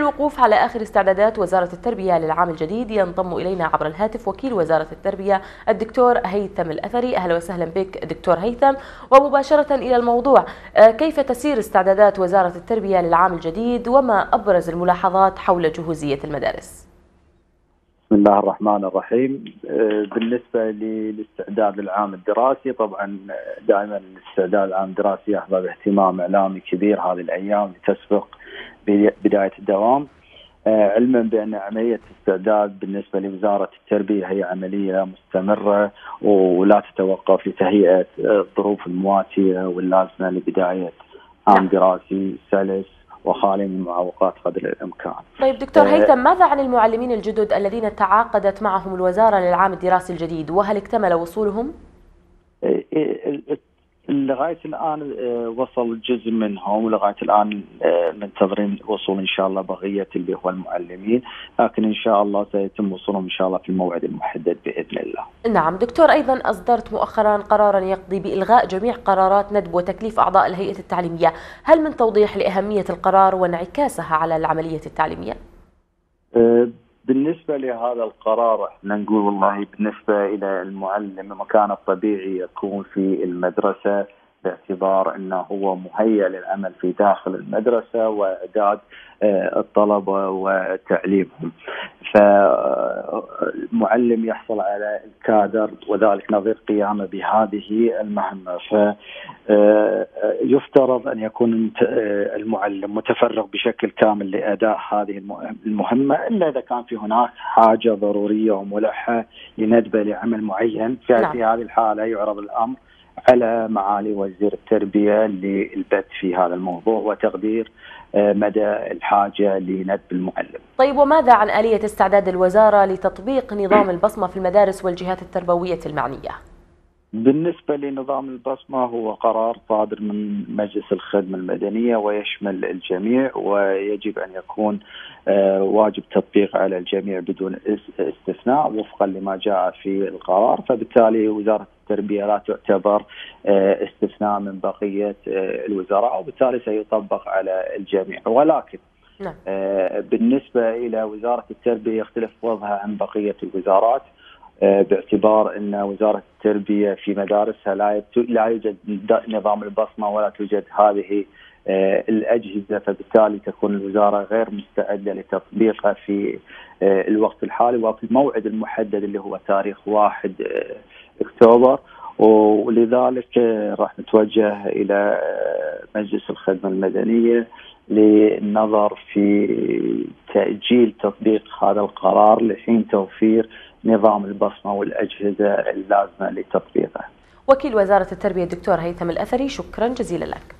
للوقوف على آخر استعدادات وزارة التربية للعام الجديد ينضم إلينا عبر الهاتف وكيل وزارة التربية الدكتور هيثم الأثري. أهلا وسهلا بك دكتور هيثم. ومباشرة إلى الموضوع، كيف تسير استعدادات وزارة التربية للعام الجديد وما أبرز الملاحظات حول جهوزية المدارس؟ بسم الله الرحمن الرحيم. بالنسبة للاستعداد للعام الدراسي، طبعا دائما الاستعداد للعام الدراسي يحظى باهتمام إعلامي كبير هذه الأيام لتسبق بداية الدوام، علما بأن عملية الاستعداد بالنسبة لوزارة التربية هي عملية مستمرة ولا تتوقف لتهيئة الظروف المواتية واللازمة لبداية عام دراسي سلس وخالي من المعوقات قدر الإمكان. طيب دكتور هيثم، ماذا عن المعلمين الجدد الذين تعاقدت معهم الوزارة للعام الدراسي الجديد، وهل اكتمل وصولهم؟ لغاية الآن وصل جزء منهم، ولغاية الآن منتظرين وصول إن شاء الله بقية اللي هو المعلمين، لكن إن شاء الله سيتم وصولهم إن شاء الله في الموعد المحدد بإذن الله. نعم دكتور، أيضا أصدرت مؤخرا قرارا يقضي بإلغاء جميع قرارات ندب وتكليف أعضاء الهيئة التعليمية، هل من توضيح لأهمية القرار وانعكاسها على العملية التعليمية؟ بالنسبة لهذا القرار احنا نقول والله بالنسبة إلى المعلم مكانه الطبيعي يكون في المدرسة، باعتبار أنه هو مهيأ للعمل في داخل المدرسة وإعداد الطلبة وتعليمهم. فالمعلم يحصل على الكادر وذلك نظير قيامه بهذه المهمة، فيفترض أن يكون المعلم متفرغ بشكل كامل لأداء هذه المهمة، إلا إذا كان في هناك حاجة ضرورية وملحة لندبه لعمل معين. في هذه الحالة يعرض الأمر على معالي وزير التربية للبت في هذا الموضوع وتقدير مدى الحاجة لندب المعلم. طيب وماذا عن آلية استعداد الوزارة لتطبيق نظام البصمة في المدارس والجهات التربوية المعنية؟ بالنسبة لنظام البصمة هو قرار صادر من مجلس الخدمة المدنية ويشمل الجميع، ويجب أن يكون واجب تطبيق على الجميع بدون استثناء وفقا لما جاء في القرار، فبالتالي وزارة التربية لا تعتبر استثناء من بقية الوزراء وبالتالي سيطبق على الجميع. ولكن بالنسبة إلى وزارة التربية يختلف وضعها عن بقية الوزارات، باعتبار أن وزارة التربية في مدارسها لا يوجد نظام البصمة ولا توجد هذه الأجهزة، فبالتالي تكون الوزارة غير مستعدة لتطبيقها في الوقت الحالي وفي الموعد المحدد اللي هو تاريخ 1 أكتوبر، ولذلك راح نتوجه إلى مجلس الخدمة المدنية للنظر في تأجيل تطبيق هذا القرار لحين توفير نظام البصمة والأجهزة اللازمة لتطبيقه. وكيل وزارة التربية الدكتور هيثم الأثري، شكرا جزيلا لك.